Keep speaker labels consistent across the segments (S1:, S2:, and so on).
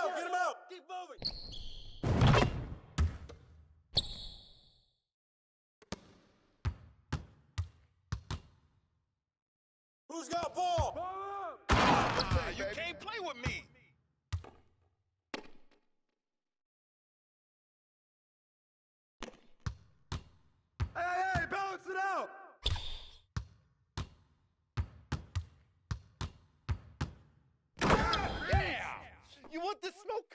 S1: out! Get him out! Keep moving! Who's got ball?
S2: Ball up!
S3: You can't play with me.
S2: Hey, balance it out!
S3: Yeah! You want the smoke?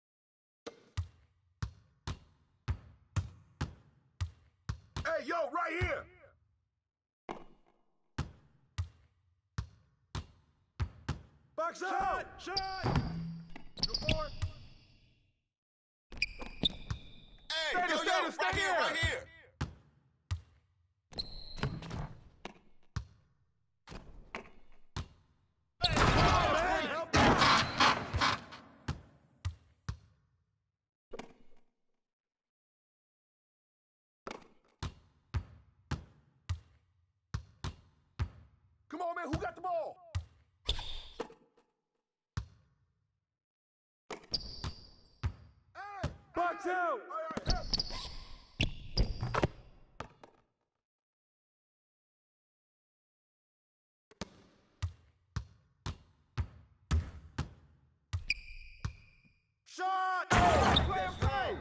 S2: Hey, yo, right here! Box out! Shot! Report!
S3: Hey,
S2: Stay
S3: right here, right here.
S2: Man, help out! Come on, man, who got the ball? Hey! Box out! All right, help. Shot! Play and play!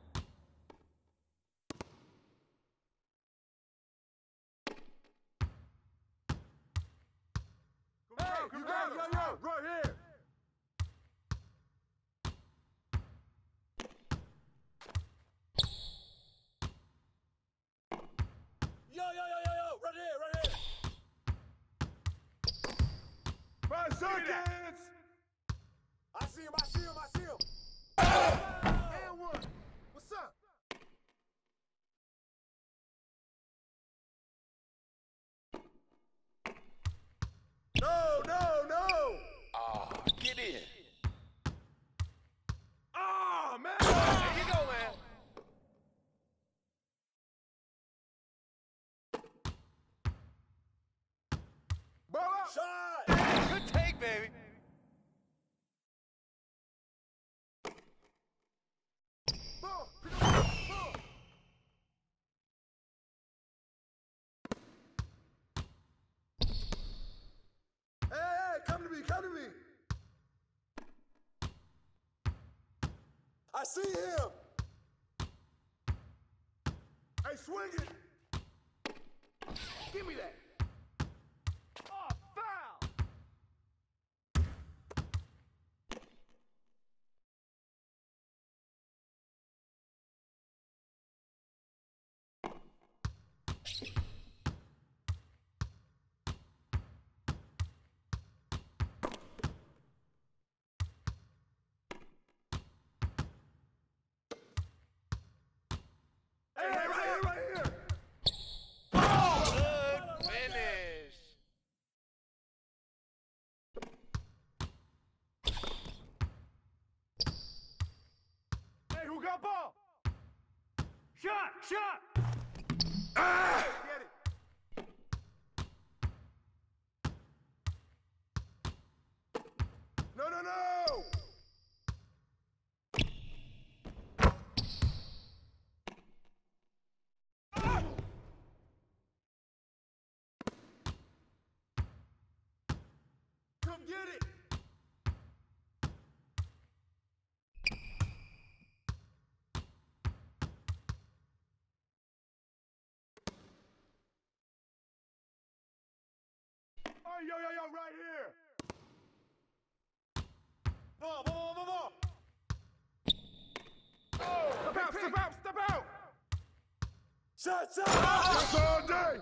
S2: Hey, you got it, yo, right here!
S1: Yo, right here!
S2: 5 seconds!
S1: I see him!
S2: And one! What's up? No!
S3: Get in.
S2: Oh, man!
S3: There you go, man.
S2: Ball up!
S1: Shot!
S3: Good take, baby.
S2: Ball! Pick up the ball! Hey, come to me!
S1: I see him!
S2: Hey, swing it! Give me that! Oh, foul! Hey, right here!
S3: Good finish.
S2: Hey, who got ball? Shot! Ah! Get it! No! Ah! Come get it! Oh, yo, right here!
S1: Ball!
S2: Step out!
S1: Shot!
S2: That's all day!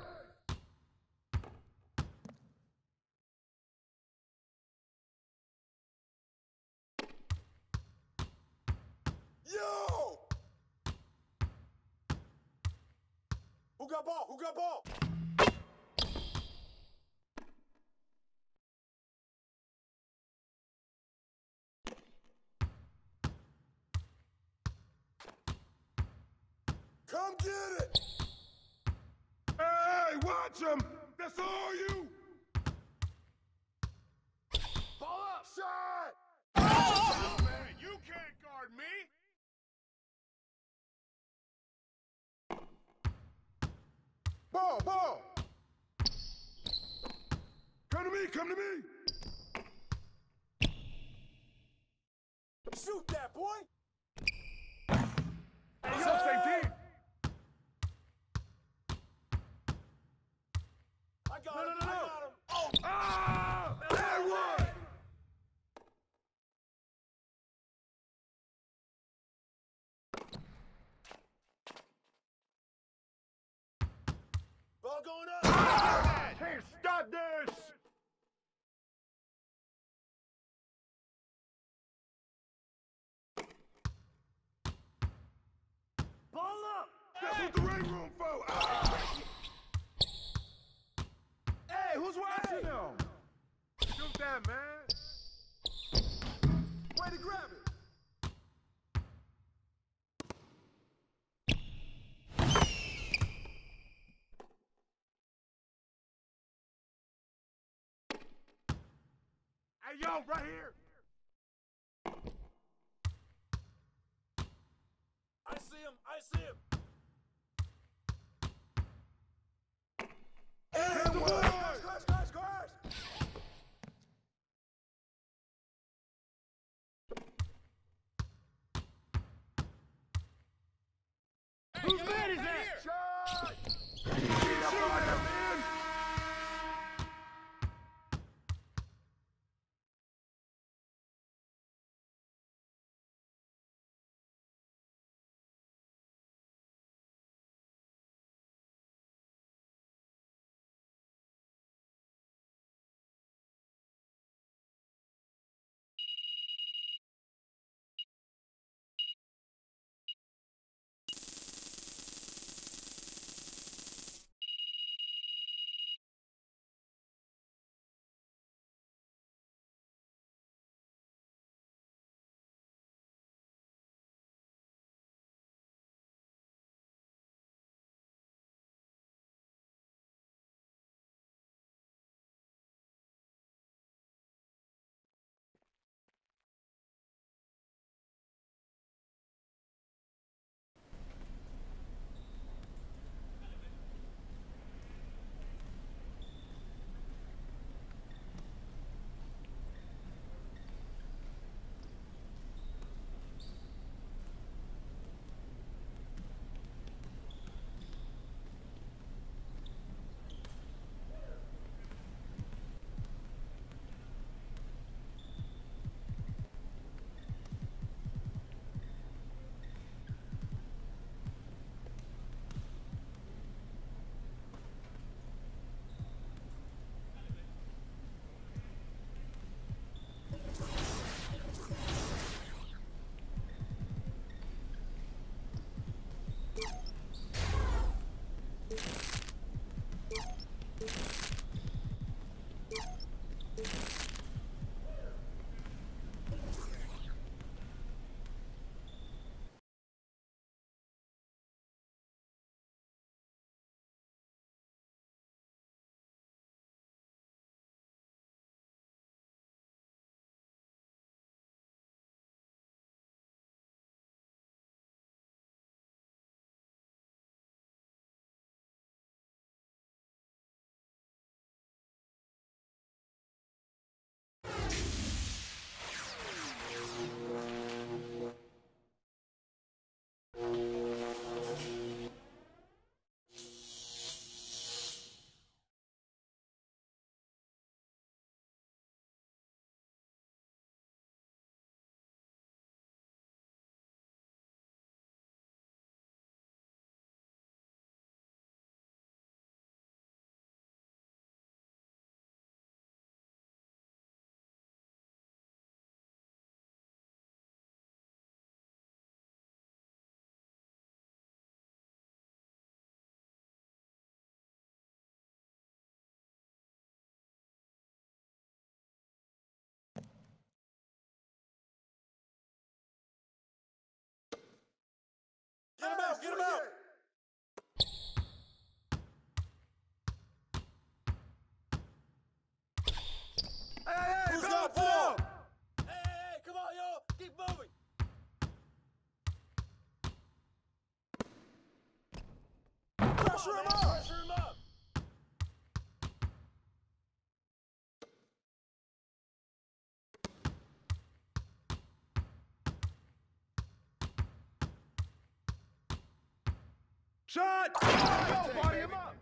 S1: Yo! Who got ball? Come get it!
S2: Hey, watch him! That's all you! Ball up! Shot!
S3: Oh, man, you
S2: Ball, ball. Come to me, come to me.
S1: Shoot that, boy!
S2: Hey, yo, same team.
S1: I got him, I got him! Oh!
S2: Ah! That one!
S1: Ball going up!
S2: Can't stop this!
S1: Ball up!
S2: That's what the ring room for! Ah! Hey, who's watching them? Shoot that, man! Way to grab it! Hey, yo, right here!
S1: I see him! I see him!
S2: Here's the boys!
S1: Crash!
S2: Whose man is that? Shot! Get up on that man!
S1: Get him out! Get him out!
S2: Hey,
S1: Who's
S2: come
S1: got
S2: on,
S1: ball?
S2: Phil!
S1: Hey, come on, y'all! Keep moving! Pressure him up! Pressure him up!
S2: Shot! Go, body him up!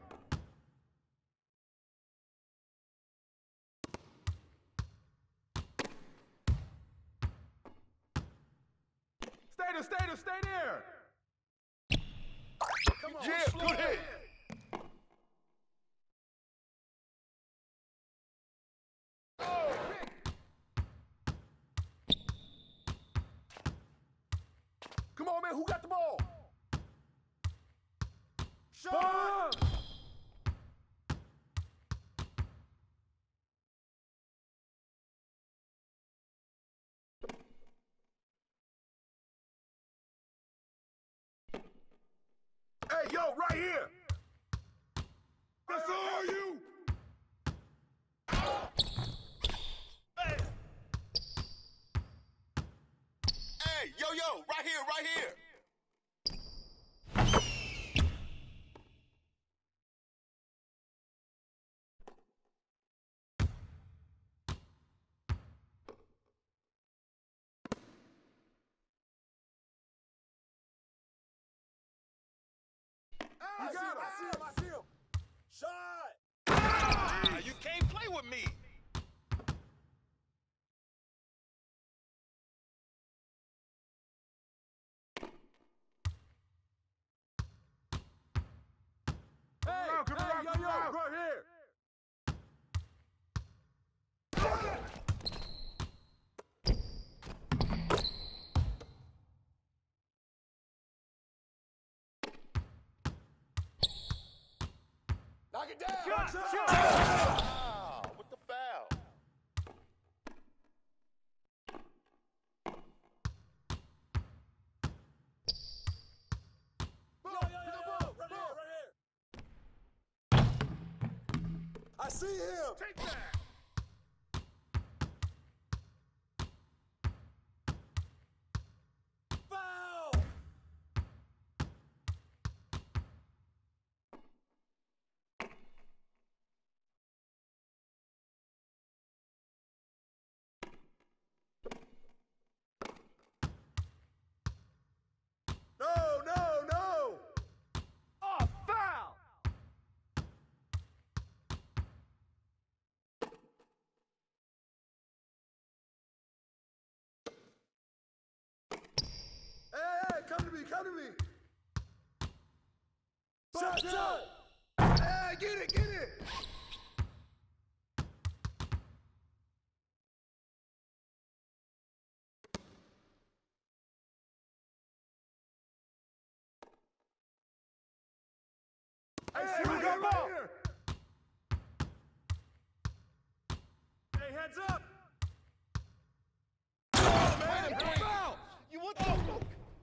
S2: Stay there!
S1: Come on,
S2: Yeah,
S1: slow
S2: good hit!
S1: down.
S2: Oh, pick! Come on, man, who got the ball?
S1: Shot!
S2: Hey, yo, right here! That's all you!
S4: Hey, yo, right here.
S1: I see him. Shot!
S4: Ah, you can't play with me.
S2: Hey, come around, right here!
S1: Knock it down!
S3: Ah, with the foul.
S1: Yo, right here. I see him!
S2: Take that!
S1: Foul!
S2: No! Oh, foul! Hey, come to me!
S1: Shot!
S2: Hey, get it! Hey, we got ball!
S1: Hey, heads up!
S2: Man, foul!
S4: You what the fuck?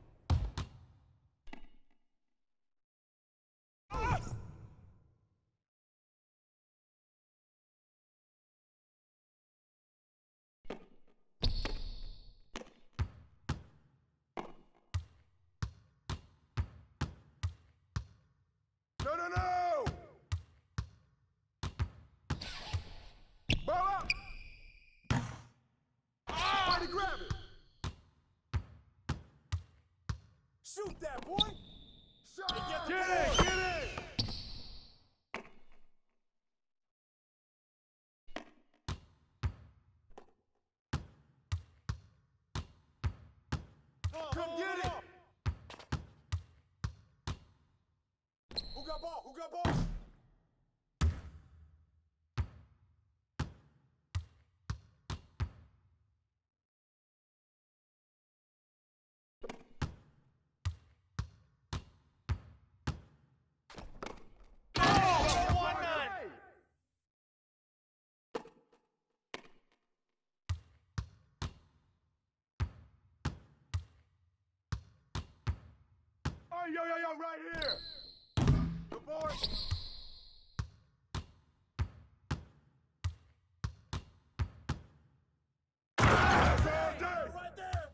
S2: No! Ball up! Somebody grab it!
S1: Shoot that, boy!
S2: Shot!
S1: Get the
S2: Get
S1: ball.
S2: it!
S1: Come get it! Who got ball?
S2: Oh, yo, right here! Good boy! That's all day!
S1: Right there!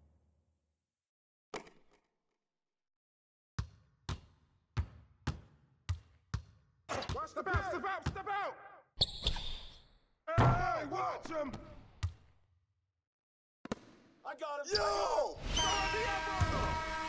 S2: Watch the back! Step out! Hey, watch him!
S1: I got him!
S2: Yo!